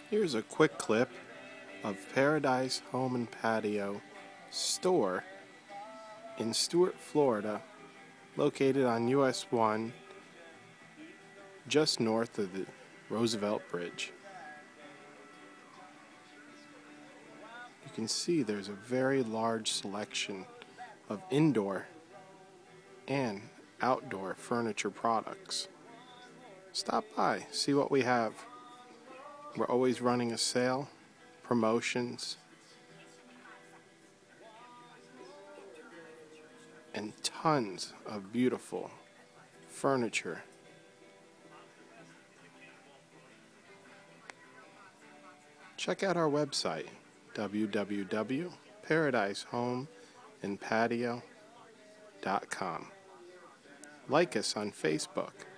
Here's a quick clip of Paradise Home and Patio store in Stuart, Florida, located on US 1 just north of the Roosevelt Bridge. You can see there's a very large selection of indoor and outdoor furniture products. Stop by, see what we have. We're always running a sale, promotions, and tons of beautiful furniture. Check out our website, www.paradisehomeandpatio.com. Like us on Facebook.